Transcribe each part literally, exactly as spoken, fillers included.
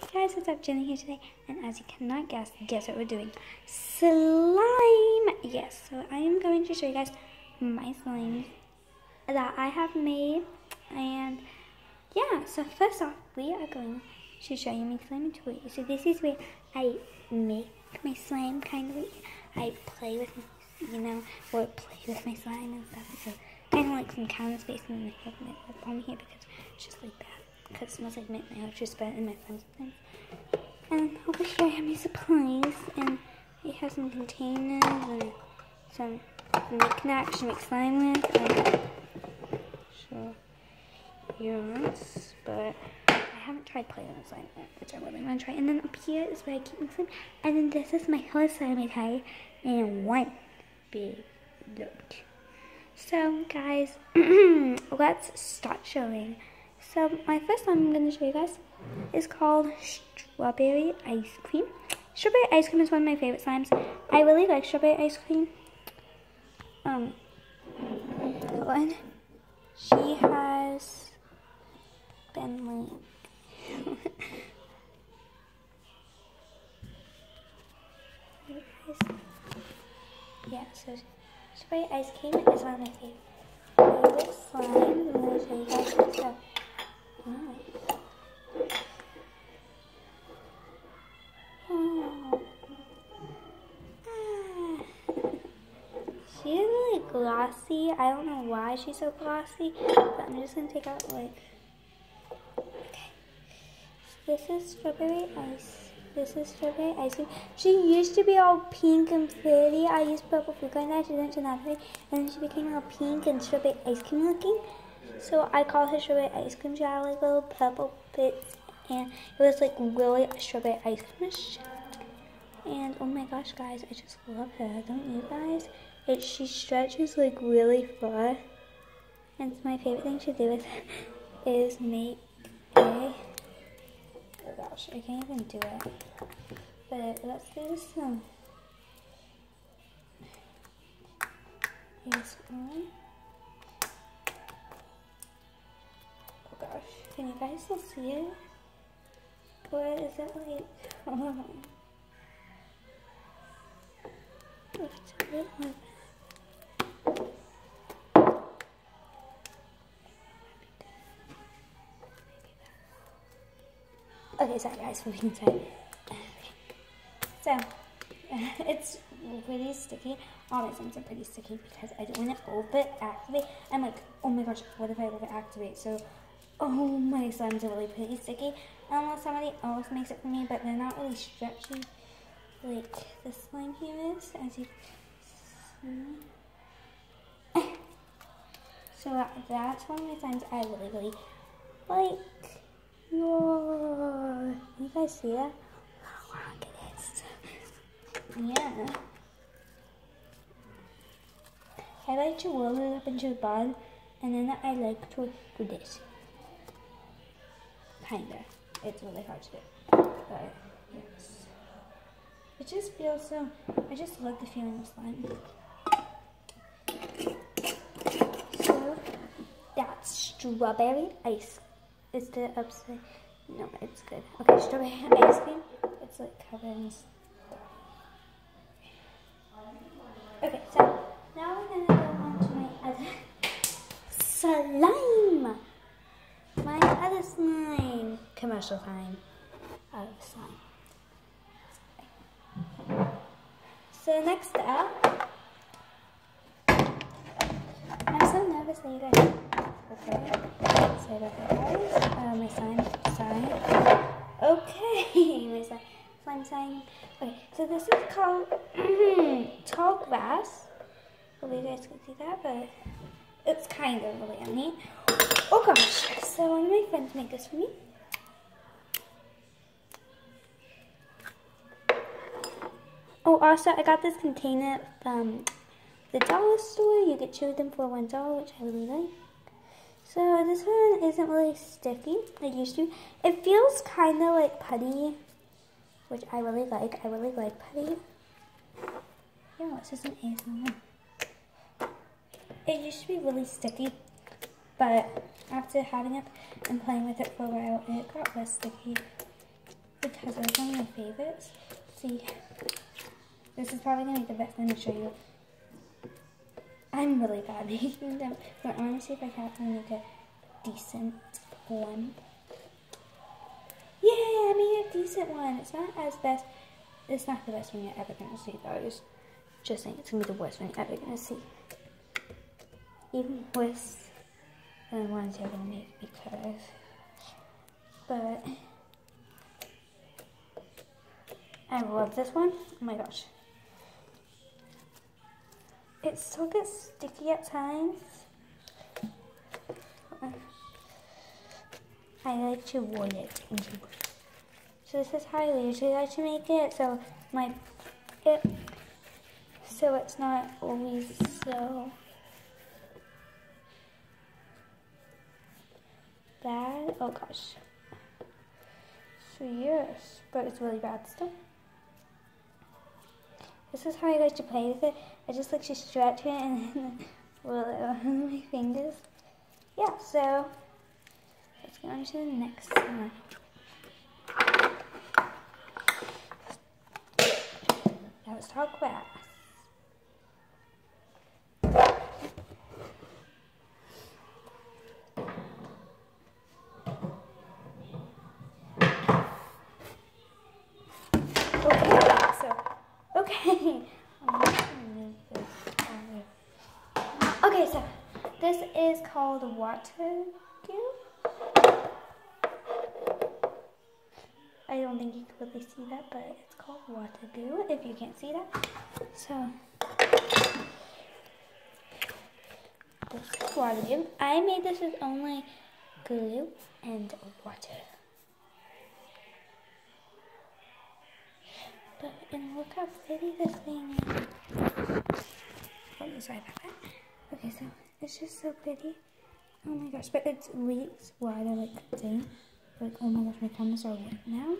Guys, what's up? Jenny here today, and as you cannot guess, guess what we're doing? Slime! Yes, so I am going to show you guys my slimes that I have made, and yeah, so first off, we are going to show you my slime toy. So this is where I make my slime, kind of, I play with, my, you know, or play with my slime and stuff, so kind of like some counter space, and then I have my lip on here because it's just like that. Because it smells like mint nail juice, but in my slime sometimes. And over here I have my supplies, and it has some containers and some knickknacks to make slime with. And so, yes, but I haven't tried playing with slime yet, which I really want to try. And then up here is where I keep my slime. And then this is my whole slime I tie in one big load. So, guys, let's start showing. So my first one I'm going to show you guys is called Strawberry Ice Cream. Strawberry Ice Cream is one of my favorite slimes. I really like strawberry ice cream. Um, one, she has been like, yeah, so strawberry ice cream is one of my favorite, favorite slimes. I'm going to show you guys some stuff. Oh. Ah. She's really glossy. I don't know why she's so glossy, but I'm just gonna take out like. Okay. So this is strawberry ice. This is strawberry ice cream. She used to be all pink and pretty. I used purple fruit and that she went to another thing, and then she became all pink and strawberry ice cream looking. So I call her strawberry ice cream. She had like little purple bits, and it was like really strawberry ice creamish. And oh my gosh, guys, I just love her. Don't you guys? It she stretches like really far, and my favorite thing to do with is make a. Oh gosh, I can't even do it. But let's do some. Here's one. Gosh, can you guys still see it? Or is it like, oh, it's a bit like, okay, sorry guys for being tired. So, it's really sticky. All my slimes are pretty sticky because I don't want to over-activate. I'm like, oh my gosh, what if I over-activate? So, oh, my slimes are really pretty sticky. Unless somebody else makes it for me, but they're not really stretchy like this slime here is, as you see. So that, that's one of my slimes I really, really like. Whoa. You guys see that? Oh, look at this. Yeah. I like to roll it up into a ball, and then I like to do this. Kinda. It's really hard to do. But, yes. It just feels so, I just love the feeling of slime. So, that's strawberry ice. Is the upside? No, it's good. Okay, strawberry ice cream. It's like covered in stuff. Okay, so now we're gonna go on to my other slime. My other slime. Commercial time of slime. So next up, I'm so nervous that you guys. Okay, so that guys, uh, my slime sign. Okay, my slime, slime sign. Okay, so this is called tall grass. Hope you guys can see that, but it's kind of really yummy. Oh gosh, so one of my friends made this for me. Oh, also I got this container from the dollar store. You get two of them for one dollar, which I really like. So this one isn't really sticky like used to. It feels kind of like putty, which I really like. I really like putty. Yeah, it's just an A S M R. It used to be really sticky, but after having it and playing with it for a while, it got less sticky. because it's one of my favorites. See, this is probably gonna be the best thing to show you. I'm really bad making them, but I want to see if I can actually make a decent one. Yeah, I made a decent one. It's not as best. It's not the best one you're ever gonna see, though. I was just saying it's gonna be the worst one you're ever gonna see. Even worse than the ones you're gonna make, because. But I love this one. Oh my gosh. It still gets sticky at times. I like to roll it into. So this is how I usually like to make it. So my it so it's not always so bad. Oh gosh. So yes, but it's really bad still. This is how I like to play with it. I just like to stretch it and then roll it on my fingers. Yeah, so let's go on to the next one. Now let's talk grass. Okay, okay, so this is called water goo. I don't think you can really see that, but it's called water goo, if you can't see that. So, this is water goo. I made this with only glue and water. But, and look how pretty this thing is. Oh, sorry about that. Okay, so it's just so pretty. Oh my gosh, but it leaks water like crazy. Like, oh my gosh, my cameras are wet now.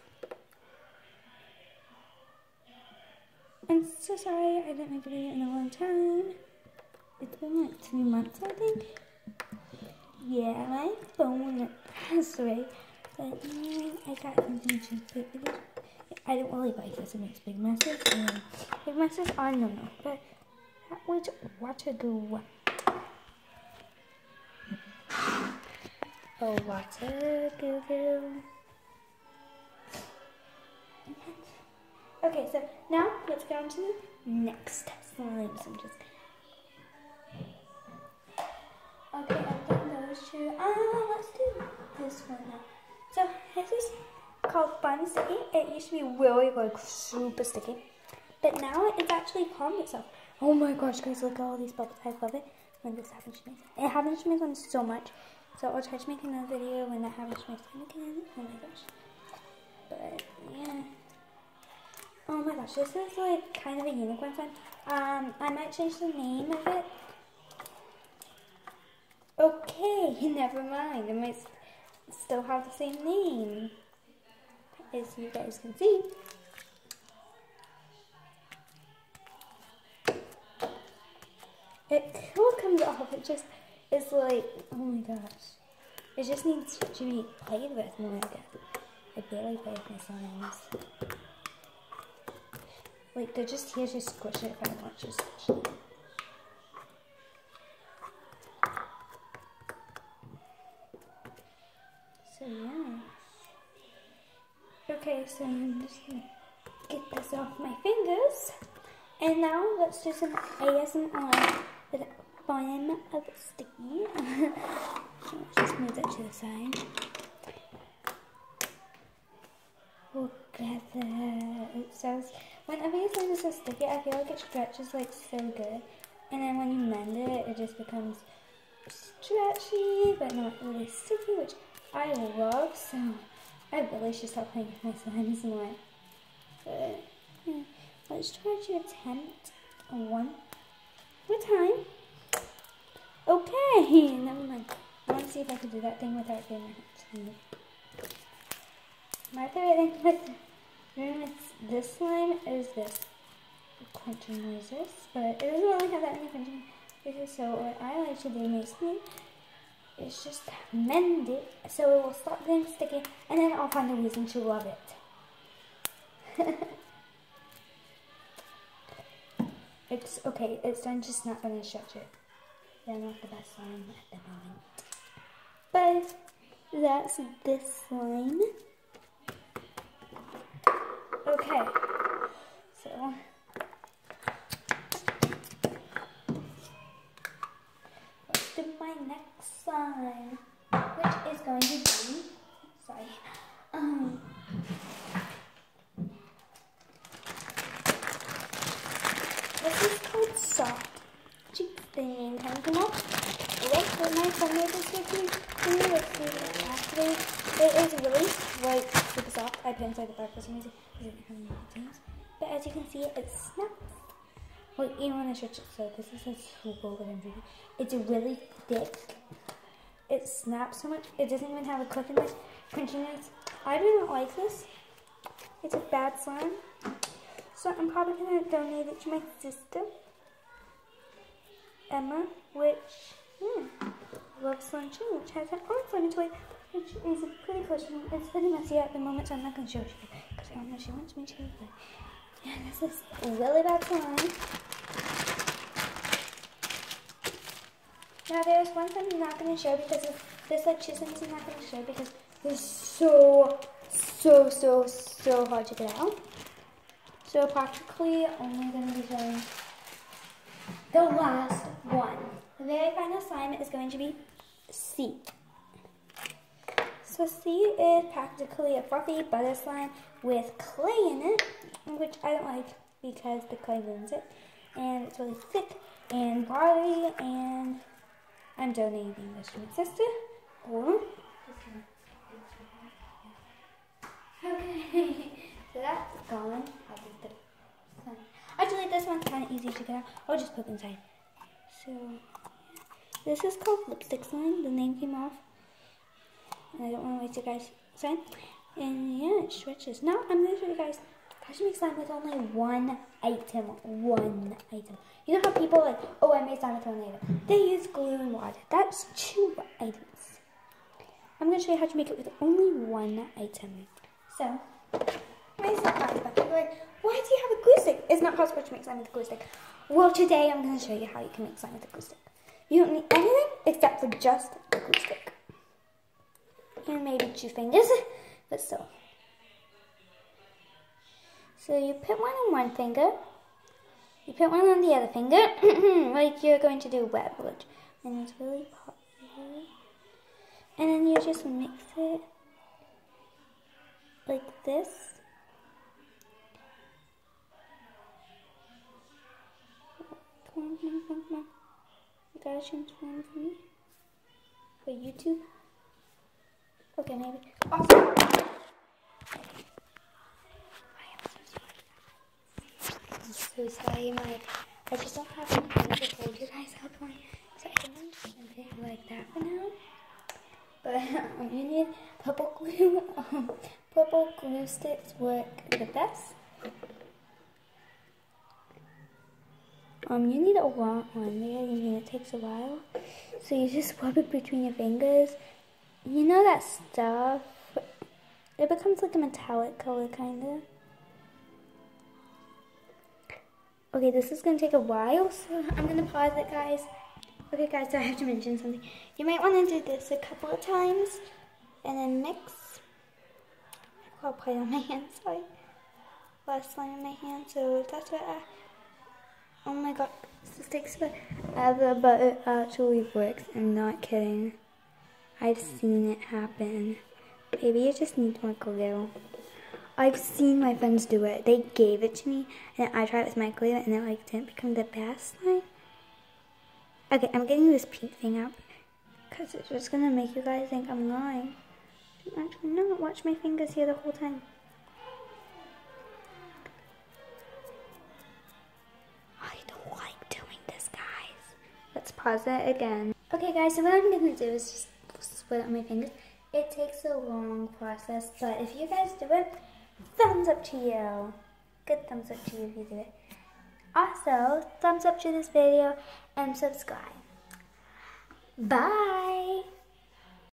I'm so sorry I didn't make a video in a long time. It's been like three months, I think. Yeah, my phone passed away. But anyway, I got something to put it in. I don't really like this. It makes big messes. And big messes are no no. But that was water goo. Oh, water goo goo. Okay, so now let's go on to the next slimes. I'm just. Okay, I've done those two. Ah, let's do this one now. So this is called Fun Sticky. It used to be really like super sticky, but now it's actually calmed itself. Oh my gosh, guys, look at all these bubbles. I love it when this happens to me. It happens to me on so much. So I'll try to make another video when that happens to my slime again. Oh my gosh. But yeah. Oh my gosh, this is like kind of a unicorn slime. Um, I might change the name of it. Okay, never mind. It might still have the same name, as you guys can see. It still comes off. It just is like, oh my gosh. It just needs to be played with more. I guess. I barely play with my slimes. Like, they're just here to squish it if I want to squish it. So, yeah. Okay, so I'm just going to get this off my fingers. And now, let's do some A S M R with a fun of sticky. Let's just move that to the side. Look at that. It says, whenever you say this is sticky, I feel like it stretches like so good. And then when you mend it, it just becomes stretchy, but not really sticky, which I love. So I really should stop playing with my slimes more. But yeah, let's try to attempt one more time. Okay, never mind. I want to see if I can do that thing without getting my hands. My favorite thing with doing with this slime is this crunching noises, but it doesn't really have that many crunching noises. So what I like to do mostly is just mend it so it will stop getting sticky, and then I'll find a reason to love it. It's okay, it's done, just not going to stretch it. They're not the best slime at the moment. But that's this slime. Okay, so let's do my next slime, which is going to be, sorry, um, this is called soft cheek thing. Can you come up? Look what my friend made this with me. Actually, it is really like super soft. I put it inside the bag for some reason. It doesn't have any things. But as you can see, it snaps. Well, even when I stretch it, so this is like super good and really. It's really thick. It snaps so much. It doesn't even have a click in this crunchiness. I do not like this. It's a bad slime. So I'm probably going to donate it to my sister, Emma, which hmm, loves slime too, which has an own slime toy, which is a pretty close one. It's pretty messy at the moment, so I'm not going to show you because I don't know if she wants me to. But yeah, this is a really bad slime. Now there's one thing I'm not going to show because of this, like chisel is not going to show because it's so, so, so, so hard to get out. So practically only going to be showing the last one. The very final slime is going to be C. So C is practically a fluffy butter slime with clay in it, which I don't like because the clay ruins it. And it's really thick and watery, and I'm donating this to my sister. Or okay, so that's gone. I'll leave the slime. Actually, this one's kind of easy to get out. I'll just put it inside. So this is called lipstick slime. The name came off, and I don't want to waste your guys' time. And yeah, it stretches. Now I'm going to show you guys how to make slime with only one item. One item. You know how people are like, oh, I made slime with one item. They use glue and water. That's two items. I'm going to show you how to make it with only one item. So, my surprise bucket. You're like, why do you have a glue stick? It's not possible to make slime with a glue stick. Well, today I'm going to show you how you can make slime with a glue stick. You don't need anything except for just the glue stick. And maybe two fingers, but still. So you put one on one finger. You put one on the other finger, like you're going to do web wood. And it's really popular. And then you just mix it like this. Come on, come on, come on, come on. You gotta change one for me. For YouTube. Okay, maybe. Awesome. I'm so sorry, my I just don't have anything to hold you guys up on. So I think I'm just gonna put it like that for now. But um, you need purple glue. Um, purple glue sticks work the best. Um, you need a long one. Maybe I mean it takes a while. So you just rub it between your fingers. You know that stuff? It becomes like a metallic color, kinda. Okay, this is gonna take a while, so I'm gonna pause it, guys. Okay, guys, so I have to mention something. You might want to do this a couple of times and then mix. I'll put it on my hand, sorry. Last slime in my hand, so that's what I. Oh my god, this takes forever, but it actually works. I'm not kidding. I've seen it happen. Maybe you just need more glue. I've seen my friends do it. They gave it to me, and I tried it with my glue, and it like didn't become the best slime. Okay, I'm getting this pink thing out because it's just gonna make you guys think I'm lying. Actually, no, watch my fingers here the whole time. I don't like doing this, guys. Let's pause it again. Okay, guys, so what I'm gonna do is just split up my fingers. It takes a long process, but if you guys do it, thumbs up to you. Good thumbs up to you if you do it. Also, thumbs up to this video and subscribe. Bye!